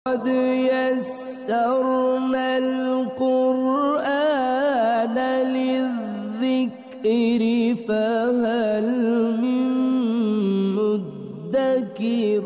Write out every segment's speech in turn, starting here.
قد يسرنا القرآن للذكر فهل من मुद्दकिर।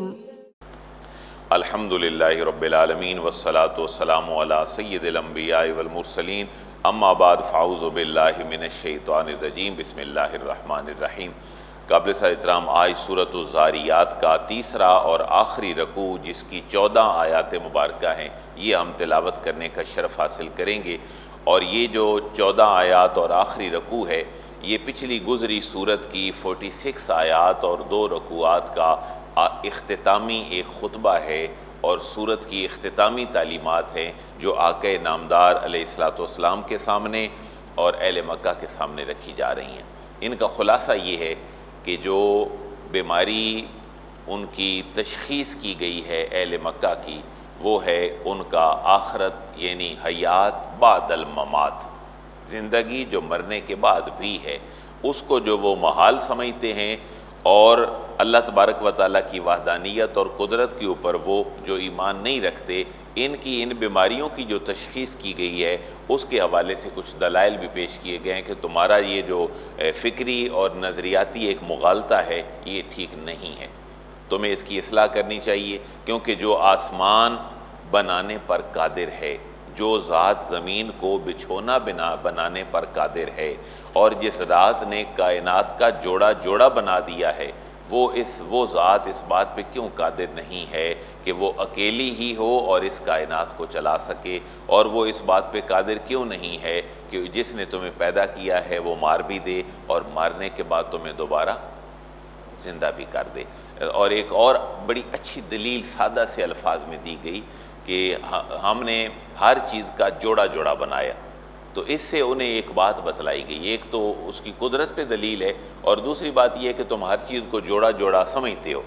अल्हम्दुलिल्लाहि रब्बिल आलमीन वस्सलातु वस्सलामु अला सय्यिदिल अंबियाइ वल मुरसलीन अम्मा बाद फ़अऊज़ु बिल्लाहि मिनश शैतानिर रजीम बिस्मिल्लाहिर रहमानिर रहीम। काबिल एहतराम आज सूरतुज़ ज़ारियात का तीसरा और आखिरी रकू जिसकी 14 आयात मुबारका हैं, ये हम तिलावत करने का शरफ़ हासिल करेंगे। और ये जो 14 आयात और आखिरी रकू है, ये पिछली गुज़री सूरत की 46 आयात और 2 रकूआत का इख्तितामी एक ख़ुतबा है और सूरत की इख्तितामी तालीमात हैं जो आक़ा नामदार अलैहिस्सलाम के सामने और अहले मक्का के सामने रखी जा रही हैं। इनका ख़ुलासा ये है कि जो बीमारी उनकी तशख़ीस की गई है अहले मक्का की, वो है उनका आखरत यानी हयात बादल ममात, ज़िंदगी जो मरने के बाद भी है, उसको जो वो महाल समझते हैं और अल्लाह तबारक व तआला की वहदानियत और कुदरत के ऊपर वो जो ईमान नहीं रखते, इनकी इन बीमारियों की जो तशख़ीस की गई है उसके हवाले से कुछ दलाइल भी पेश किए गए हैं कि तुम्हारा ये जो फ़िक्री और नज़रियाती एक मुगालता है ये ठीक नहीं है, तुम्हें इसकी इस्लाह करनी चाहिए। क्योंकि जो आसमान बनाने पर कादिर है, जो ज़ात ज़मीन को बिछोना बनाने पर कादिर है और जिस रात ने कायनात का जोड़ा जोड़ा बना दिया है, वो ज़ात इस बात पे क्यों कादिर नहीं है कि वो अकेली ही हो और इस कायनात को चला सके। और वो इस बात पे कादिर क्यों नहीं है कि जिसने तुम्हें पैदा किया है वो मार भी दे और मारने के बाद तुम्हें दोबारा ज़िंदा भी कर दे। और एक और बड़ी अच्छी दलील सादा से अल्फाज में दी गई कि हमने हर चीज़ का जोड़ा जोड़ा बनाया, तो इससे उन्हें एक बात बतलाई गई। एक तो उसकी कुदरत पे दलील है और दूसरी बात यह है कि तुम हर चीज़ को जोड़ा जोड़ा समझते हो,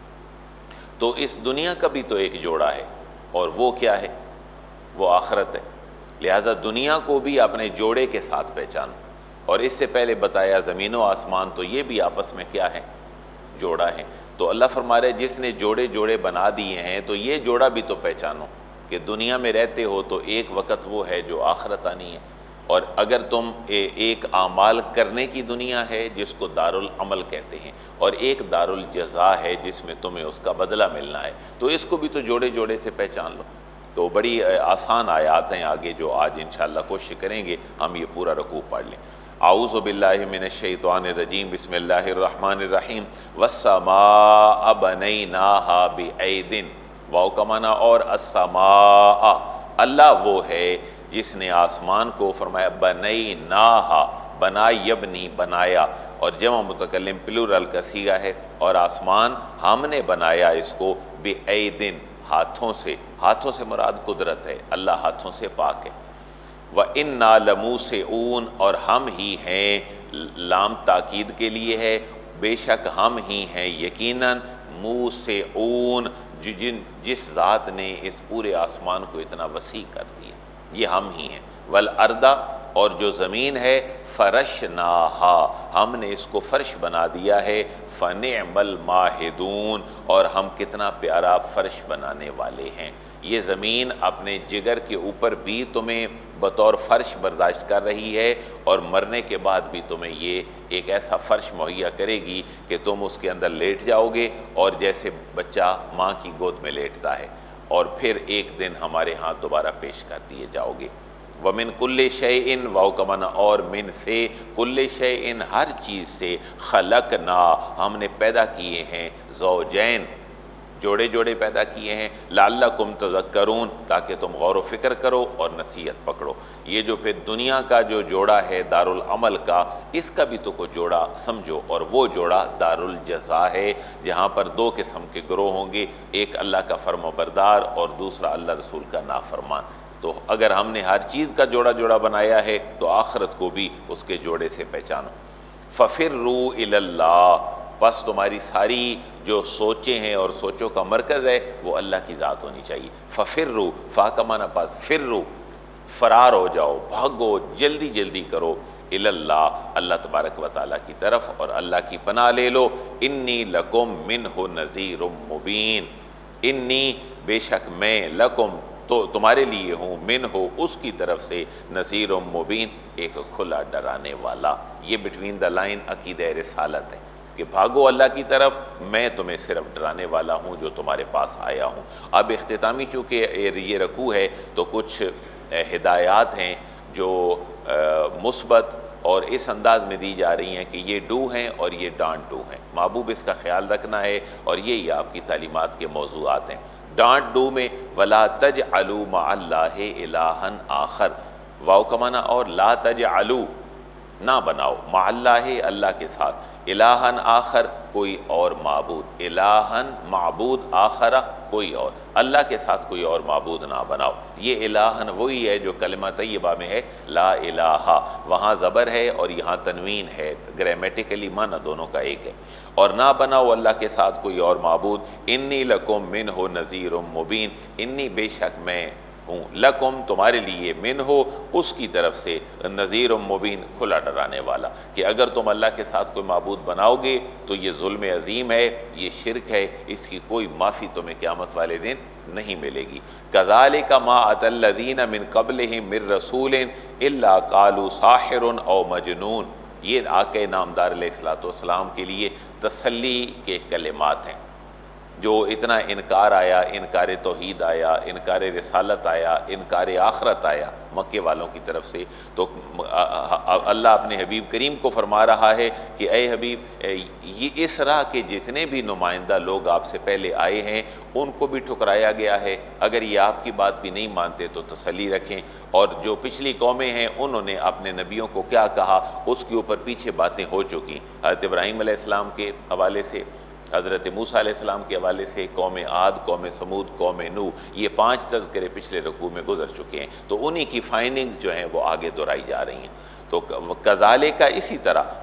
तो इस दुनिया का भी तो एक जोड़ा है और वो क्या है, वो आखरत है। लिहाजा दुनिया को भी अपने जोड़े के साथ पहचानो। और इससे पहले बताया ज़मीन व आसमान, तो ये भी आपस में क्या है, जोड़ा है। तो अल्लाह फरमा रहे जिसने जोड़े जोड़े बना दिए हैं, तो ये जोड़ा भी तो पहचानो कि दुनिया में रहते हो तो एक वक़्त वो है जो आखरत आनी है, और अगर तुम एक आमाल करने की दुनिया है जिसको दारुल अमल कहते हैं, और एक दारुल जज़ा है जिसमें तुम्हें उसका बदला मिलना है, तो इसको भी तो जोड़े जोड़े से पहचान लो। तो बड़ी आसान आयात हैं आगे जो आज इंशाअल्लाह कोशिश करेंगे हम ये पूरा रकू पढ़ लें। आऊज़ु बिल्लाहि मिनश शैतानिर रजीम बिस्मिल्लाहिर रहमानिर रहीम। वस्समाअ बनैनाहा बिअयदिन, वाव का माना और अस्समाअ, अल्लाह वो है जिसने आसमान को फरमाया बनैनाहा, बना यबनी बनाया, और जमा मुतकल्लिम प्लूरल का सीगा है, और आसमान हमने बनाया इसको बिअयदिन, हाथों से। हाथों से मुराद कुदरत है, अल्लाह हाथों से पाक है। व इन्ना लमूसिऊन, और हम ही हैं, लाम ताकीद के लिए है, बेशक हम ही हैं यकीनन, मूसिऊन, जिस ज़ात ने इस पूरे आसमान को इतना वसी कर दिया, ये हम ही हैं। वल अर्दा, और जो ज़मीन है, फ़रशनाहा, हमने इसको फ़र्श बना दिया है, फ़निअमल माहिदून, और हम कितना प्यारा फ़र्श बनाने वाले हैं। ये ज़मीन अपने जिगर के ऊपर भी तुम्हें बतौर फ़र्श बर्दाश्त कर रही है, और मरने के बाद भी तुम्हें ये एक ऐसा फ़र्श मुहैया करेगी कि तुम उसके अंदर लेट जाओगे, और जैसे बच्चा माँ की गोद में लेटता है, और फिर एक दिन हमारे हाथ दोबारा पेश कर दिए जाओगे। वमिन कुल्ले शैइन, वाव का माना और, मिन से, कुल्ले शैइन हर चीज़ से, खलकना हमने पैदा किए हैं, ज़ौजैन जोड़े जोड़े पैदा किए हैं, लअल्लकुम तज़क्करून ताकि तुम गौर व फिक्र करो और नसीहत पकड़ो। ये जो फिर दुनिया का जो जोड़ा है दारुल अमल का, इसका भी तो कोई जोड़ा समझो, और वो जोड़ा दारुल जज़ा है जहाँ पर 2 किस्म के गिरोह होंगे, एक अल्लाह का फर्माबरदार और दूसरा अल्लाह रसूल का नाफरमान। तो अगर हमने हर चीज़ का जोड़ा जोड़ा बनाया है तो आखिरत को भी उसके जोड़े से पहचानो। फ़फ़िर्रू इलल्लाह, बस तुम्हारी सारी जो सोचें हैं और सोचों का मरकज़ है वो अल्लाह की ज़ात होनी चाहिए। फ़फ़िर्रू, फ़ा का माना पास, फिर्रू फ़रार हो जाओ, भागो, जल्दी जल्दी करो, इलल्लाह अल्लाह तबारक व तआला की तरफ, और अल्लाह की पनाह ले लो। इन्नी लकुम मिन्हु नज़ीरुम मुबीन, इन्नी बेशक मैं लकुम तो तुम्हारे लिए हूँ, मिन हो उसकी तरफ से, नज़ीर मुबीन एक खुला डराने वाला। ये बिटवीन द लाइन अकीदे रिसालत है कि भागो अल्लाह की तरफ, मैं तुम्हें सिर्फ डराने वाला हूँ जो तुम्हारे पास आया हूँ। अब इख्तितामी चूँकि ये रकू है तो कुछ हिदायत हैं जो मुस्बत और इस अंदाज में दी जा रही हैं कि ये डू हैं और ये डांट डू हैं। महबूब इसका ख्याल रखना है और यही आपकी तालीमात के मौज़ूआत हैं। डांट डू में वला तजअलू मअल्लाहि इलाहन आखर, वाव का माना और ला तजअलू ना बनाओ, मअल्लाहि अल्लाह के साथ, इलाहन आखर कोई और माबूद, इलाहन माबूद आखरा कोई और, अल्लाह के साथ कोई और माबूद ना बनाओ। ये इलाहन वही है जो कलिमा तय्यबा में है ला इलाहा, वहाँ ज़बर है और यहाँ तनवीन है, ग्रामेटिकली माना दोनों का एक है। और ना बनाओ अल्लाह के साथ कोई और माबूद। इन्नी लकुम मिन हो नज़ीर मुबीन, इन्नी बेशक मैं हूँ, लकुम तुम्हारे लिए, मिन हो उसकी तरफ से, नज़ीर मुबीन खुला डराने वाला। कि अगर तुम अल्लाह के साथ कोई माबूद बनाओगे तो ये जुल्म अजीम है, ये शिरक है, इसकी कोई माफ़ी तुम्हें क़यामत वाले दिन नहीं मिलेगी। कज़ालिका मा अतल्लज़ीना मिन क़ब्लिहिम मिर रसूलिन इल्ला क़ालू साहिरुन औ मजनून, ये आक़े नामदार अलैहिस्सलाम के लिए तसल्ली के कलिमात हैं। जो इतना इनकार आया, इनकार तौहीद आया, इनकार रिसालत आया, इनकार आखरत आया मक्के वालों की तरफ से, तो अल्लाह अपने हबीब करीम को फरमा रहा है कि ए हबीब, ये इस राह के जितने भी नुमाइंदा लोग आपसे पहले आए हैं उनको भी ठुकराया गया है। अगर ये आपकी बात भी नहीं मानते तो तसल्ली रखें। और जो पिछली कौमें हैं उन्होंने अपने नबियों को क्या कहा उसके ऊपर पीछे बातें हो चुकी। हज़रत इब्राहीम अलैहिस्सलाम के हवाले से, हज़रत मूसा अलैहिस्सलाम के हवाले से, कौम आद, कौम समूद, कौम नू, ये 5 तज़किरे पिछले रकू में गुजर चुके हैं। तो उन्हीं की फाइंडिंग्स जो हैं वो आगे दोहराई जा रही हैं। तो कज़ालिका इसी तरह,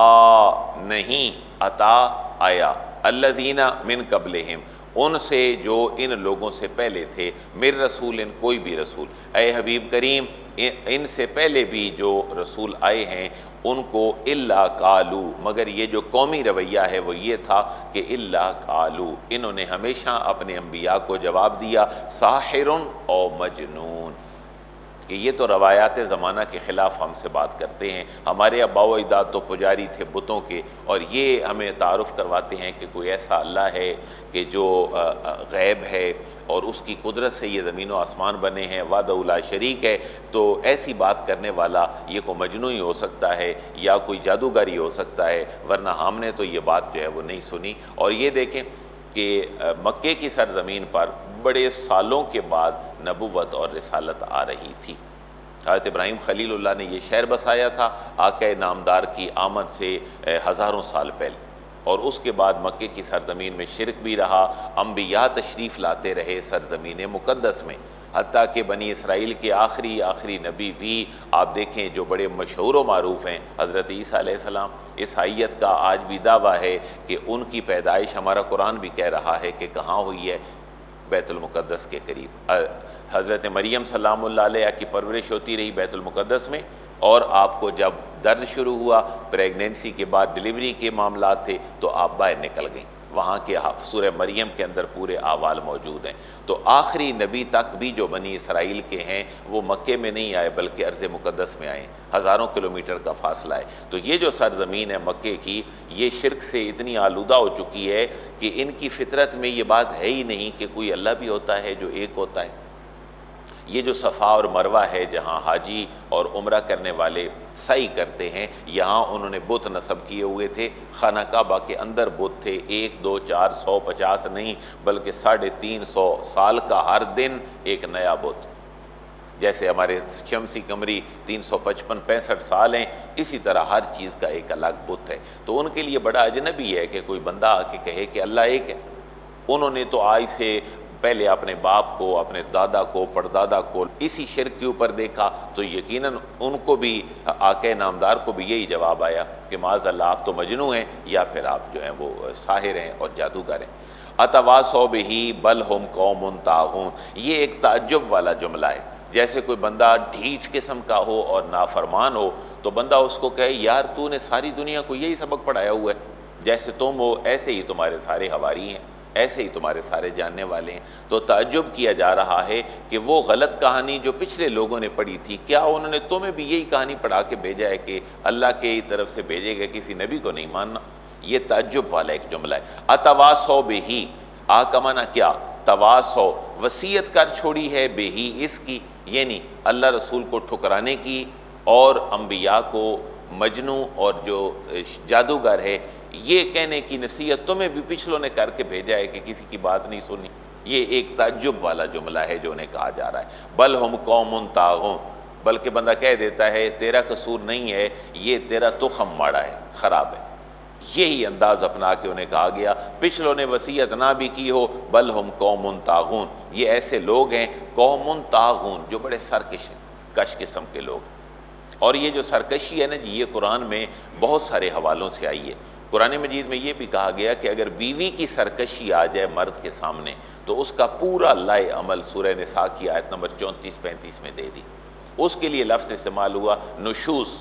मा नहीं अता आया, अल्लज़ीना मिन क़ब्लिहिम उनसे जो इन लोगों से पहले थे, मिर रसूल कोई भी रसूल, ए हबीब करीम इनसे पहले भी जो रसूल आए हैं उनको इल्ला कालू, मगर ये जो कौमी रवैया है वो ये था कि इल्ला कालू, इन्होंने हमेशा अपने अम्बिया को जवाब दिया साहिरुन और मजनून, कि ये तो रवायात ज़माना के ख़िलाफ़ हमसे बात करते हैं। हमारे अब्बा व अजदाद तो पुजारी थे बुतों के, और ये हमें तारुफ़ करवाते हैं कि कोई ऐसा अल्लाह है कि जो गैब है और उसकी कुदरत से ये ज़मीन व आसमान बने हैं, वाहदहू ला शरीक है। तो ऐसी बात करने वाला ये कोई मजनू ही हो सकता है या कोई जादूगर ही हो सकता है, वरना हमने तो ये बात जो है वो नहीं सुनी। और ये देखें कि मक्के की सरज़मीन पर बड़े सालों के बाद नबुव्वत और रिसालत आ रही थी। हज़रत इब्राहीम खलीलुल्लाह ने ये शहर बसाया था आक़े नामदार की आमद से हज़ारों साल पहले, और उसके बाद मक्के की सरज़मीन में शिरक भी रहा, अम्बिया तशरीफ़ लाते रहे सरज़मीन मुक़द्दस में, हत्ता कि बनी इसराइल के आखिरी नबी भी आप देखें जो बड़े मशहूर व मारूफ़ हैं, हज़रत ईसा अलैहिस्सलाम। ईसाइयत का आज भी दावा है कि उनकी पैदाइश, हमारा कुरान भी कह रहा है कि कहाँ हुई है, बैतुल मुक़द्दस के करीब। हज़रत मरियम सलामुल्लाह अलैहा की परवरिश होती रही बैतुल मुक़द्दस में, और आपको जब दर्द शुरू हुआ, प्रेगनेंसी के बाद डिलीवरी के मामलात थे, तो आप बाहर निकल गई। वहाँ के सूरह मरियम के अंदर पूरे अहवाल मौजूद हैं। तो आखिरी नबी तक भी जो बनी इसराइल के हैं वो मक्के में नहीं आए बल्कि अर्ज़ मुक़द्दस में आए, हज़ारों किलोमीटर का फासला है। तो ये जो सरज़मीन है मक्के की, ये शिरक से इतनी आलूदा हो चुकी है कि इनकी फ़ितरत में ये बात है ही नहीं कि कोई अल्लाह भी होता है जो एक होता है। ये जो सफ़ा और मरवा है जहाँ हाजी और उम्रा करने वाले सही करते हैं, यहाँ उन्होंने बुत नस्ब किए हुए थे। खाना काबा के अंदर बुत थे, 1, 2, 4, 150 नहीं बल्कि 350 साल का हर दिन एक नया बुत। जैसे हमारे शमसी कमरी 355-65 साल हैं, इसी तरह हर चीज़ का एक अलग बुत है। तो उनके लिए बड़ा अजनबी है कि कोई बंदा आके कहे कि अल्लाह एक है। उन्होंने तो आज से पहले अपने बाप को, अपने दादा को, परदादा को इसी शिरक के ऊपर देखा, तो यकीनन उनको भी, आक़े नामदार को भी यही जवाब आया कि माज़अल्लाह आप तो मजनू हैं या फिर आप जो हैं वो साहिर हैं और जादूगर हैं। अतवासौ बिही बल हुम कौमुन तागून, ये एक ताज्जुब वाला जुमला है। जैसे कोई बंदा ढीठ किस्म का हो और नाफरमान हो तो बंदा उसको कहे यार तूने सारी दुनिया को यही सबक पढ़ाया हुआ है, जैसे तुम हो ऐसे ही तुम्हारे सारे हवारी हैं। ऐसे ही तुम्हारे सारे जानने वाले हैं। तो ताज्जुब किया जा रहा है कि वो गलत कहानी जो पिछले लोगों ने पढ़ी थी, क्या उन्होंने तुम्हें भी यही कहानी पढ़ा के भेजा है कि अल्लाह के तरफ से भेजे गए किसी नबी को नहीं मानना? ये ताज्जुब वाला एक जुमला है। अतवासौ बेही, आ का माना क्या? तवासौ, वसीयत कर छोड़ी है, बेही इसकी, यानी अल्लाह रसूल को ठुकराने की, और अंबिया को मजनू और जो जादूगर है ये कहने की नसीहत तुम्हें भी पिछलों ने करके भेजा है कि किसी की बात नहीं सुनी। ये एक ताज्जुब वाला जुमला है जो उन्हें कहा जा रहा है। बल हम कौमुन तागून, बल्कि बंदा कह देता है तेरा कसूर नहीं है, ये तेरा तुखम माड़ा है, ख़राब है। यही अंदाज़ अपना के उन्हें कहा गया, पिछलों ने वसीयत ना भी की हो, बल हम कौमुन तागून, ये ऐसे लोग हैं कौमुन तागून जो बड़े सरकश हैं, कश किस्म के लोग। और ये जो सरकशी है ना जी, ये कुरान में बहुत सारे हवालों से आई है। कुरान मजीद में ये भी कहा गया कि अगर बीवी की सरकशी आ जाए मर्द के सामने तो उसका पूरा लाए अमल सूरह निसा की आयत नंबर 34-35 में दे दी। उसके लिए लफ्ज़ इस्तेमाल हुआ नुशूज़,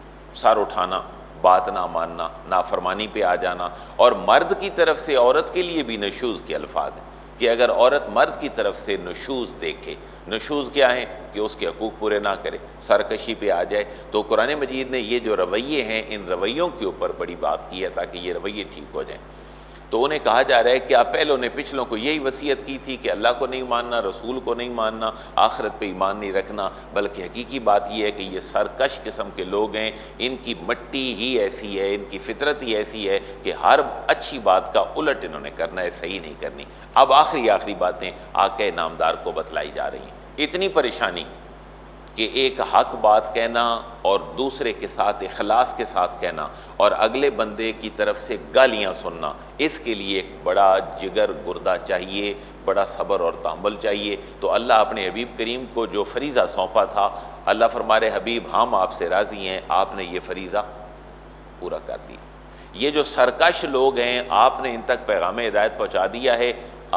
सर उठाना, बात ना मानना, नाफरमानी पे आ जाना। और मर्द की तरफ से औरत के लिए भी नशूज़ के अल्फाज हैं कि अगर औरत मर्द की तरफ से नशूज़ देखे, नशूज़ क्या है कि उसके हकूक़ पूरे ना करे, सरकशी पे आ जाए, तो कुरान मजीद ने ये जो रवैये हैं इन रवैयों के ऊपर बड़ी बात की है ताकि ये रवैये ठीक हो जाएँ। तो उन्हें कहा जा रहा है कि आप पहलों ने पिछलों को यही वसीयत की थी कि अल्लाह को नहीं मानना, रसूल को नहीं मानना, आखिरत पे ईमान नहीं रखना, बल्कि हकीकी बात यह है कि ये सरकश किस्म के लोग हैं, इनकी मट्टी ही ऐसी है, इनकी फितरत ही ऐसी है कि हर अच्छी बात का उलट इन्होंने करना है, सही नहीं करनी। अब आखिरी बातें आके नामदार को बतलाई जा रही हैं। इतनी परेशानी कि एक हक बात कहना और दूसरे के साथ इखलास के साथ कहना और अगले बंदे की तरफ से गालियाँ सुनना, इसके लिए एक बड़ा जिगर गुर्दा चाहिए, बड़ा सब्र और तहम्मुल चाहिए। तो अल्लाह अपने हबीब करीम को जो फरीज़ा सौंपा था, अल्लाह फरमाए हबीब हम आपसे राज़ी हैं, आपने ये फरीज़ा पूरा कर दिया। ये जो सरकश लोग हैं आपने इन तक पैगाम हिदायत पहुँचा दिया है,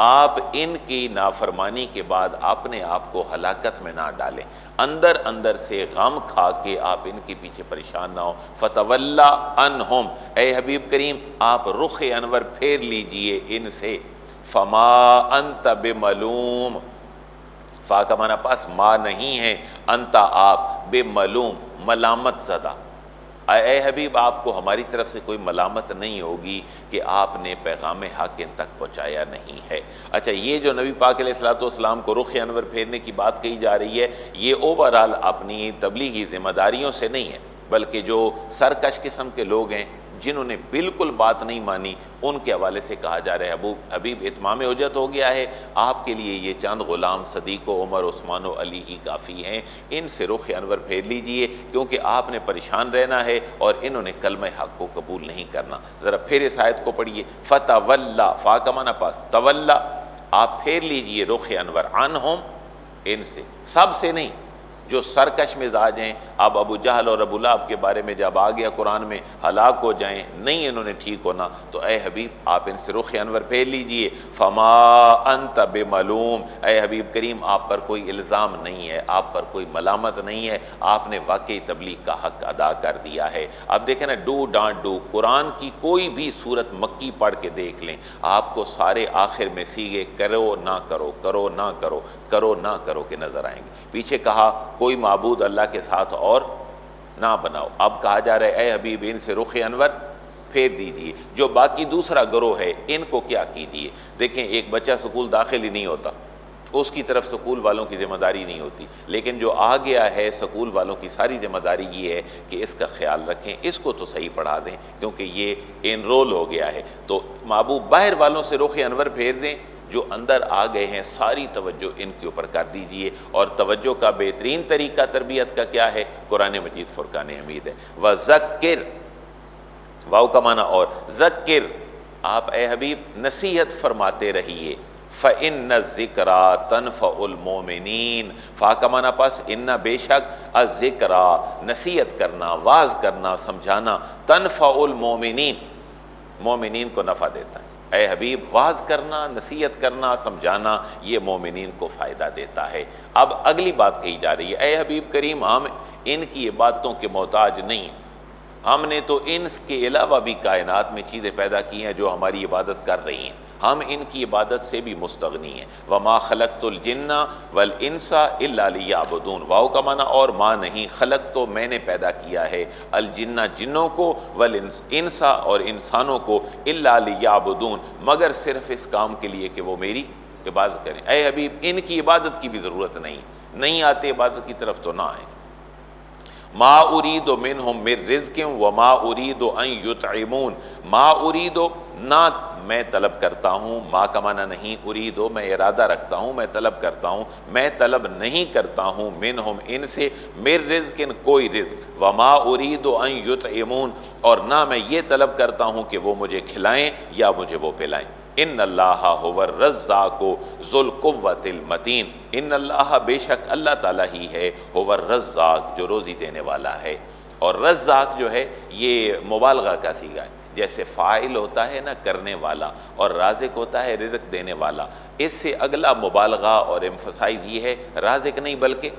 आप इनकी नाफरमानी के बाद अपने आप को हलाकत में ना डालें, अंदर अंदर से गम खा के आप इनके पीछे परेशान ना हो। फतवल्ला अनहुम, ए हबीब करीम आप रुख अनवर फेर लीजिए इनसे। फमा अंत बेमलूम, फा का माना पास माँ नहीं है, अंता आप, बेमलूम मलामत ज़दा, ए हबीब आपको हमारी तरफ से कोई मलामत नहीं होगी कि आपने पैगाम हक़ इन तक पहुँचाया नहीं है। अच्छा, ये जो नबी पाक अलैहिस्सलाम को रुख अनवर फेरने की बात कही जा रही है, ये ओवरऑल अपनी तबलीगी ज़िम्मेदारियों से नहीं है, बल्कि जो सरकश किस्म के लोग हैं जिन्होंने बिल्कुल बात नहीं मानी, उनके हवाले से कहा जा रहा है अबू हबीब इत्माम उजत हो गया है, आपके लिए ये चंद ग़ुलाम सदीक़ उमर उस्मान व अली ही काफ़ी हैं, इनसे रुख अनवर फेर लीजिए क्योंकि आपने परेशान रहना है और इन्होंने कलमे हक़ को कबूल नहीं करना। ज़रा फिर इस आयत को पढ़िए, फ़तवल्ला, फ़ा का माना पास, तवल्ला आप फेर लीजिए रुख अनवर, अनहुम इनसे, सब से नहीं, जो सरकश मिजाज हैं। अब अबू जहल और अबू लहब के बारे में जब आ गया कुरान में हलाक हो जाएं, नहीं इन्होंने ठीक होना, तो ए हबीब आप इनसे रुख अनवर फेर लीजिए। फमा अंत बेमलूम, ए हबीब करीम आप पर कोई इल्ज़ाम नहीं है, आप पर कोई मलामत नहीं है, आपने वाकई तबलीग का हक़ अदा कर दिया है। अब देखें ना, डू डांट डू, कुरान की कोई भी सूरत मक्की पढ़ के देख लें, आपको सारे आखिर में सीगे करो ना करो, करो ना करो, करो ना करो के नज़र आएंगे। पीछे कहा कोई माबूद अल्लाह के साथ और ना बनाओ, अब कहा जा रहा है ए हबीब इनसे रुख अनवर फेर दीजिए। जो बाकी दूसरा गिरोह है इनको क्या कीजिए। देखें, एक बच्चा स्कूल दाखिल ही नहीं होता, उसकी तरफ स्कूल वालों की ज़िम्मेदारी नहीं होती, लेकिन जो आ गया है स्कूल वालों की सारी ज़िम्मेदारी ये है कि इसका ख्याल रखें, इसको तो सही पढ़ा दें क्योंकि ये इनरोल हो गया है। तो महबूब बाहर वालों से रुख अनवर फेर दें, जो अंदर आ गए हैं सारी तवज्जो इनके ऊपर कर दीजिए। और तवज्जो का बेहतरीन तरीका तरबियत का क्या है? कुरान मजीद फुरकान हमीद है। व ज़क्किर, वाव का माना और, ज़क्किर आप ए हबीब नसीहत फरमाते रहिए। फ़इन्न ज़िक्रा तनफ़उल मोमिनीन, फ़ा का माना पास इन्ना बेशक, अज़िक्रा नसीहत करना, वाज करना, समझाना, तनफ़उल मोमिनीन मोमिनीन को नफ़ा देता है। ए हबीब वाज करना, नसीहत करना, समझाना, ये मोमिनीन को फ़ायदा देता है। अब अगली बात कही जा रही है, ए हबीब करीम हम इनकी बातों के मोहताज नहीं, हमने तो इनके अलावा भी कायनात में चीज़ें पैदा की हैं जो हमारी इबादत कर रही हैं, हम इनकी इबादत से भी मुस्तगनी हैं। वमा खलक़तुल जिन्ना वल इंसा इल्ला लियअबुदून, वाओ का माना और माँ नहीं, खलक तो मैंने पैदा किया है, अल जिन्ना जिन्नों को, वल इंसा और इंसानों को, इल्ला लियअबुदून मगर सिर्फ इस काम के लिए कि वो मेरी इबादत करें। ऐ हबीब इनकी इबादत की भी ज़रूरत नहीं आते इबादत की तरफ तो ना आए। मा उरीदो मिनहुम मिर रिज़्क़िन व मा उरीदो अन युतइमून, मा उरीदो ना मैं तलब करता हूँ, माँ का माना नहीं, उरीदो मैं इरादा रखता हूँ, मैं तलब करता हूँ, मैं तलब नहीं करता हूँ, मिनहुम इनसे, मिर रिज़्क़िन कोई रिज़्क़, व मा उरीदो अन युतइमून और ना मैं ये तलब करता हूँ कि वो मुझे खिलाएँ या मुझे वो पिलाएँ। इन्नल्लाह हुवर रज़्ज़ाक़ु ज़ुल कुव्वतिल मतीन, इन्नल्लाह बेशक अल्लाह ताला ही है, हुवर रज़्ज़ाक़ जो रोज़ी देने वाला है। और रज़्ज़ाक़ जो है ये मुबालगा का सीगा है, जैसे फ़ाइल होता है ना करने वाला और राज़िक होता है रिज़्क़ देने वाला, इससे अगला मुबालगा और एम्फसाइज़ ये है राज़िक नहीं बल्कि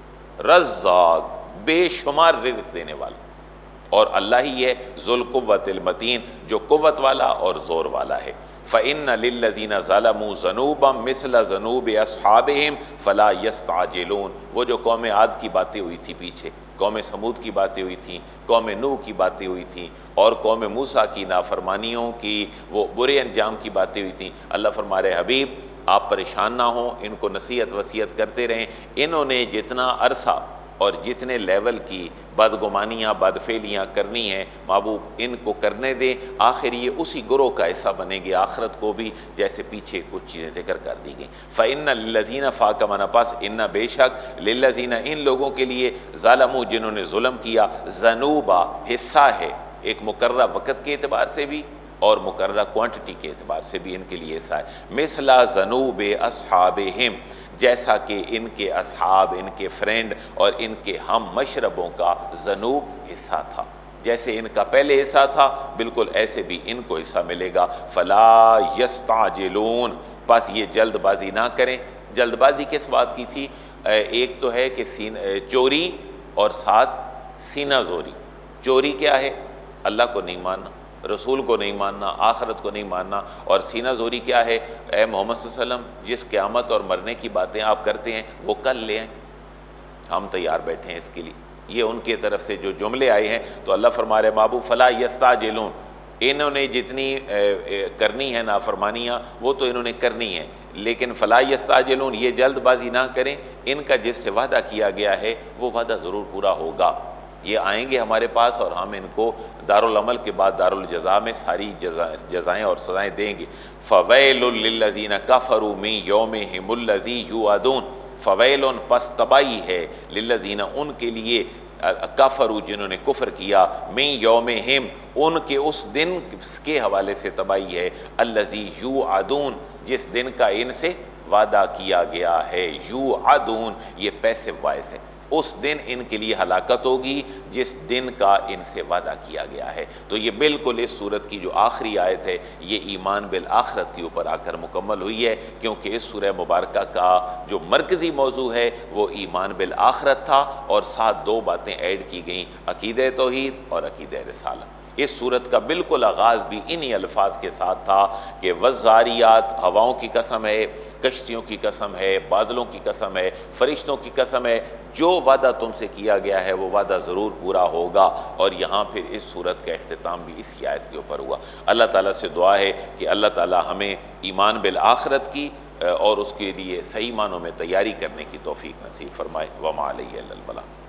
रज़्ज़ाक़ बेशुमार रिज़्क़ देने वाला। और अल्लाह ही है ज़ुल कुव्वतिल मतीन जो कुव्वत वाला और ज़ोर वाला है। फ़इन्न लिल्लज़ीना ज़लमू ज़नूबम मिस्ल ज़नूबि अस्हाबिहिम फ़ला यस्ताजिलून, वो जो कौम आद की बातें हुई थी पीछे, कौम समूद की बातें हुई थी, कौम नूह की बातें हुई थी और कौम मूसा की नाफरमानियों की वो बुरे अंजाम की बातें हुई थी। अल्लाह फरमा रहे हबीब आप परेशान ना हो, इनको नसीहत वसीयत करते रहें। इन्होंने जितना अरसा और जितने लेवल की बदगुमानियाँ बदफेलियाँ करनी हैं महबूब इनको करने दें, आखिर ये उसी गुरोह का हिस्सा बनेंगे आखिरत को भी, जैसे पीछे कुछ चीज़ें जिक्र कर दी गई। फ़इन्ना लिल्लज़ीना फ़ाका मना पास इन्ना बेशक लिल्लज़ीना इन लोगों के लिए ज़ालमू जिन्होंने जुल्म किया, ज़नूबा हिस्सा है, एक मुकर्रा वक़्त के एतबार से भी और मुकर्रा क्वांटिटी के एतबार से भी इनके लिए हिस्सा है। मिसला ज़नूब अस्हाबिहिम जैसा कि इनके असहाब, इनके फ्रेंड और इनके हम मशरबों का ज़नूब हिस्सा था, जैसे इनका पहले हिस्सा था बिल्कुल ऐसे भी इनको हिस्सा मिलेगा। फ़ला यस्ताजिलून बस ये जल्दबाजी ना करें। जल्दबाजी किस बात की थी? एक तो है कि चोरी और साथ सीना जोरी। चोरी क्या है? अल्लाह को नहीं मानना, रसूल को नहीं मानना, आखिरत को नहीं मानना। और सीना जोरी क्या है? ए मोहम्मद सल्लल्लाहु अलैहि वसल्लम जिस क़यामत और मरने की बातें आप करते हैं वो कल ले आएँ, हम तैयार बैठे हैं इसके लिए। ये उनके तरफ से जो जुमले आए हैं तो अल्लाह फरमा रहे महबूब फ़ला यस्ताजिलून, इन्होंने जितनी करनी है नाफरमानियाँ वो तो इन्होंने करनी है, लेकिन फ़ला यस्ताजिलून ये जल्दबाजी ना करें। इनका जिससे वादा किया गया है वो वादा ज़रूर पूरा होगा। ये आएंगे हमारे पास और हम इनको दारुल अमल के बाद दारुल जज़ा में सारी जज़ाएँ और सज़ाएँ देंगे। फ़वैलुल लिल्लज़ीना कफ़रू मिन यौमिहिमुल्लज़ी युअदून, फ़वैलुन पस तबाही है लिल्लज़ीना उनके लिए कफ़रू जिन्होंने कुफ्र किया, मिन यौमिहिम उनके उस दिन के हवाले से तबाही है, अल्लज़ी युअदून जिस दिन का इनसे वादा किया गया है। युअदून ये पैसिव वॉइस है, उस दिन इनके लिए हलाकत होगी जिस दिन का इनसे वादा किया गया है। तो ये बिल्कुल इस सूरत की जो आखिरी आयत है ये ईमान बिल आखिरत के ऊपर आकर मुकम्मल हुई है, क्योंकि इस सूरह मुबारक का जो मरकज़ी मौजू है वो ईमान बिल आखिरत था और साथ दो बातें ऐड की गईं, अक़ीदे तौहीद और अक़ीदे रिसाला। इस सूरत का बिल्कुल आगाज़ भी इन्हीं अल्फाज के साथ था कि वज़ारियात हवाओं की कसम है, कश्तियों की कसम है, बादलों की कसम है, फरिश्तों की कसम है, जो वादा तुमसे किया गया है वो वादा ज़रूर पूरा होगा। और यहाँ फिर इस सूरत का अख्तिताम भी इसी आयत के ऊपर हुआ। अल्लाह ताला से दुआ है कि अल्लाह ताला हमें ईमान बिल आखिरत की और उसके लिए सही मानों में तैयारी करने की तौफ़ीक़ नसीब फरमाए। वमा अलैहि इल्लल बलाग।